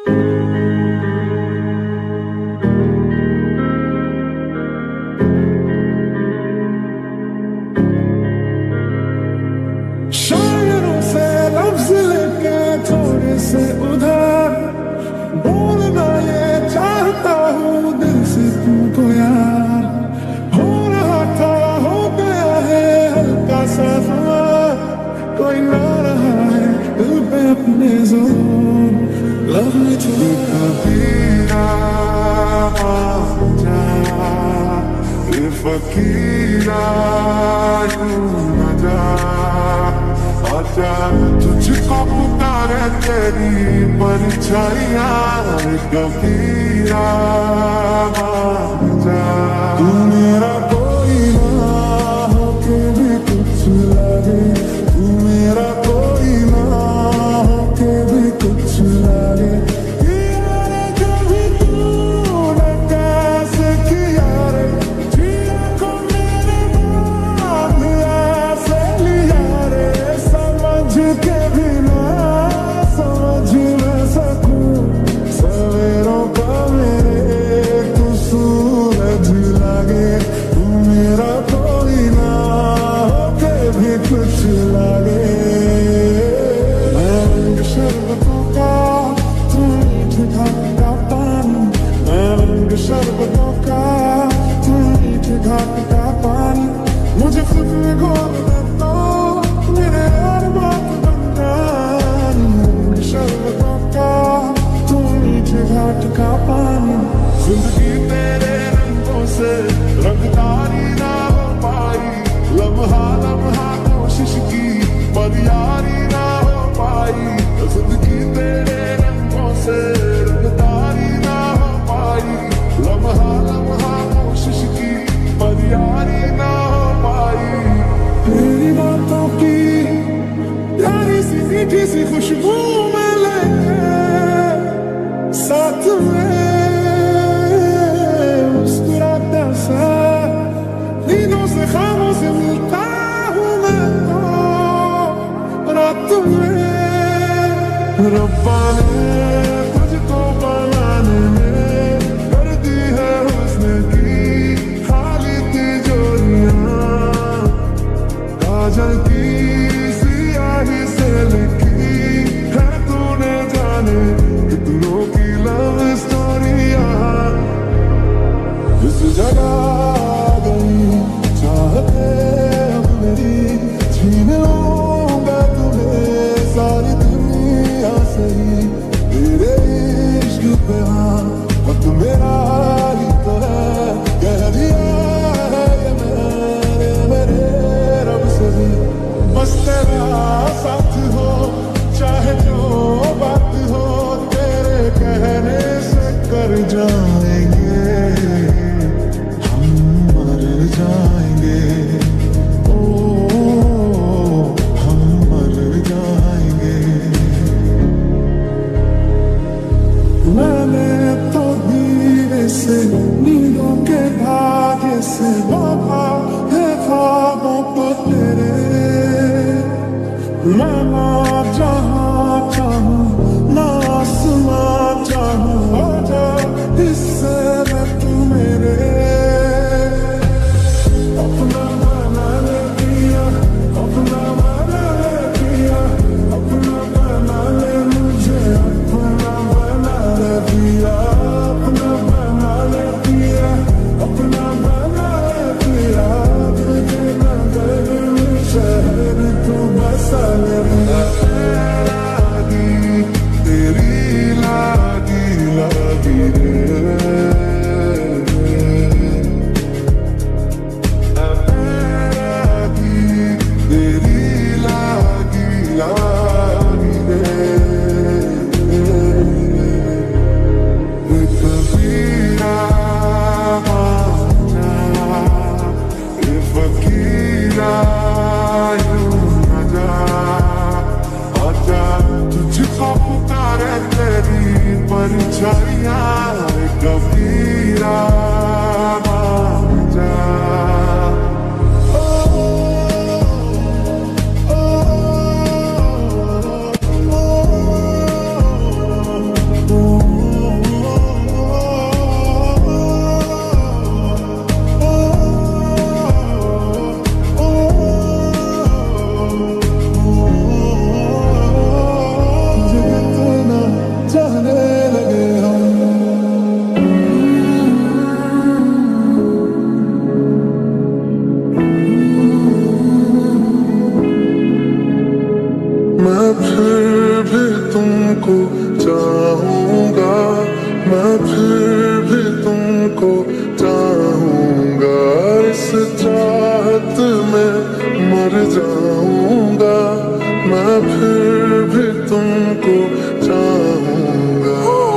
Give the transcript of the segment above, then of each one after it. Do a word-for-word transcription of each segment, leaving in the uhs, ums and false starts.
शायरों से लफ्ज लेके थोड़े से उधार बोलना ये चाहता हूँ दिल से तुमको यार। हो रहा था हो गया है हल्का सा ख्वाब, कोई ना रहा है दिल पे अपने जोर। लव में छुपी कबीरा जा ये फकीरा यूं न जा, आजा तुझको पुकारे तेरी परछाइयां कबीरा जा। तू मेरा कोई ना होके भी कुछ लगे, तू मेरा कोई ना होके भी कुछ लगे। यारे कभी तूने कैसे किया रे, जिया को मेरे बाद ऐसे लिया रे। समझ के भी ना समझ न सकूं सवेरों का मेरे तू सूरज लगे। तू मेरा कोई ना होके भी कुछ लगे। मैं रंग शरबतों का तू मीठे घाट का पानी, मैं रंग शरबतों का तू मीठे घाट का पानी। मुझे खुद में घोल दे तो मेरे हर बात बन जानी। रंग शरबतों का तू मीठे घाट का पानी। जिंदगी तेरे रंगों से रंगदारी ना हो पाई, लम्हा लम्हा कोशिश की पर यारी ना हो पाई। जिंदगी तेरे रंगों से रंगदारी ना हो पाई, लम्हा लम्हा कोशिश की पर यारी ना हो पाई। तेरी बातों की प्यारी सी मीठी सी खुशबू में लेके साथ में मुस्कुराता सा नींदों से ख्वाबों से मिलता हूँ मैं तो रात में। रब्बा ने तुझको बनाने में कर दी है हुस्न की खाली तिजोरियां, काजल की सियाही से लिखी है तूने जाने कितनों की लव स्टोरियां। इस जगह गई चाहते अब मेरी, छीन लूंगा तुम्हें सारी दुनिया से ही। तेरे इश्क पे हाँ वक्त मेरा ही तो है, कह दिया है ये मैंने मेरे रब से भी। बस तेरा साथ हो चाहे जो बात हो, तेरे कहने से कर जाएंगे हम मर जाएंगे। ओ हम मर जाएंगे। मैंने तो धीरे से नींदों के धागे से बांधा है ख्वाबों को तेरे। मैं ना जहाँ चाहूँ ना आसमां चाहूँ, आजा हिस्से में तू मेरे। अपना बना ले पिया, अपना बना ले पिया, अपना बना ले मुझे, अपना बना ले पिया, अपना बना ले पिया, अपना बना ले पिया। तुझे नजर में शहर तू बसा ले। लागी तेरी लागी लागी रे, लागी तेरी लागी लागी रे। कबीरा जा ये फकीरा यूं न जा, आजा तुझको पुकारे तेरी परछाइयां कबीरा जा। ओ, ओ, ओ, ओ, तुमको चाहूंगा, मैं फिर भी तुमको चाहूंगा, इस चाहत में मर जाऊंगा, मैं फिर भी तुमको चाहूंगा।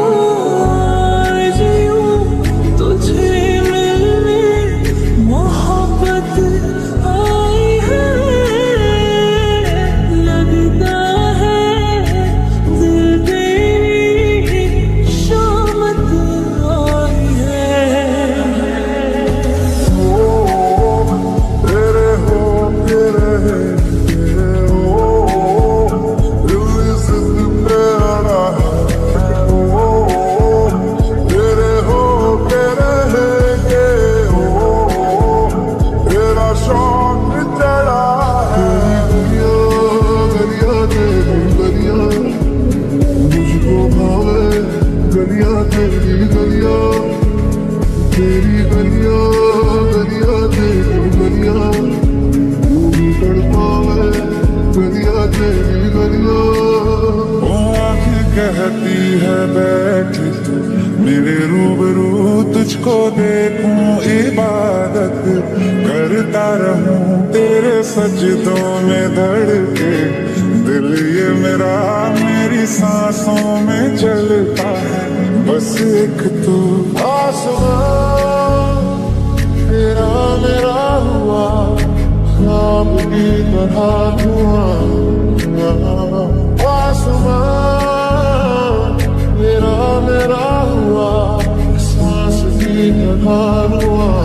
गलियां तेरी गलियां, तेरी गलियां, गलियां तेरी गलियां, तू भी तड़पावे गलियां तेरी गलियां। वो आँखें कहती है बैठ तू मेरे रूबरू, तुझको देखूं इबादत करता रहूं तेरे सजदों में धड़के, दिल ये मेरा मेरी सांसों में चलता है, बस एक तो आसमां तेरा मेरा हुआ, ख्वाब की तरह धुआं, आसमां तेरा मेरा हुआ, सांस की तरह धुआं।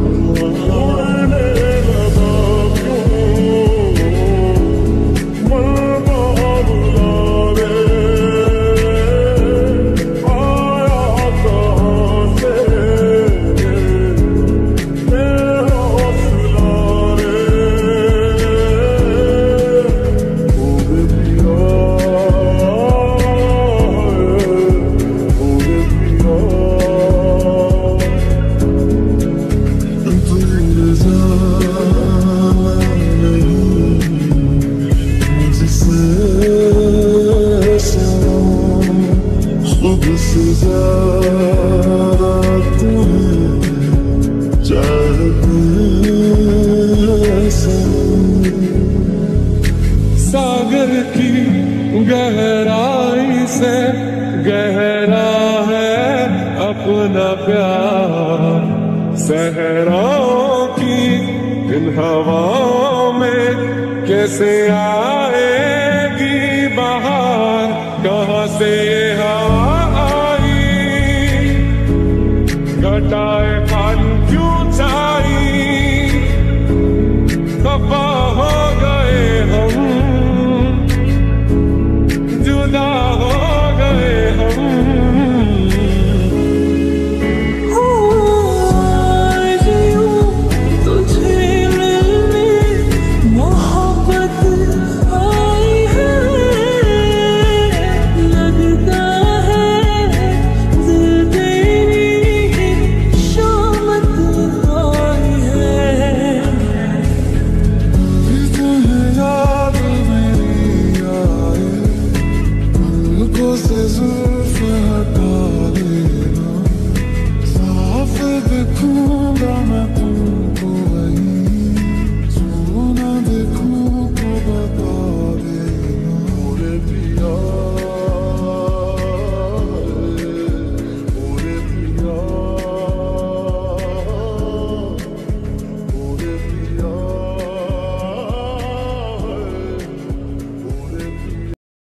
सागर की गहराई से गहरा है अपना प्यार, सहराओं की इन हवाओं में कैसे आएगी बहार, कहाँ से